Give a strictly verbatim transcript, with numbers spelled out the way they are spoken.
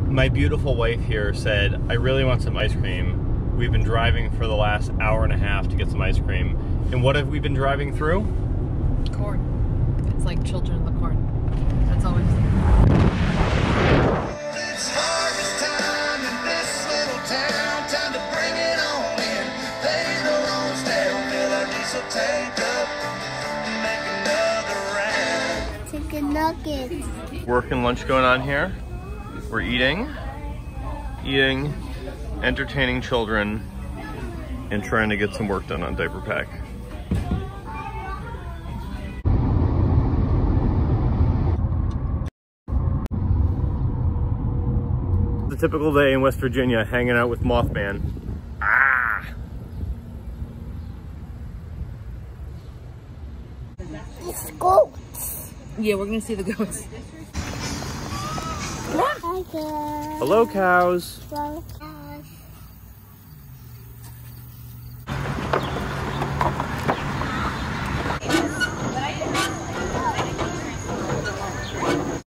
My beautiful wife here said, I really want some ice cream. We've been driving for the last hour and a half to get some ice cream. And what have we been driving through? Corn. It's like children in the corn. That's all we've seen. It's harvest time in this little town. Time to bring it on in. Pay the loans down, fill our diesel tank up, and make another round. Chicken nuggets. Work and lunch going on here. We're eating, eating, entertaining children, and trying to get some work done on Diaper Pack. The typical day in West Virginia, hanging out with Mothman. Ah! It's goats. Yeah, we're gonna see the goats. Hi, girl. Hello, cows. Well,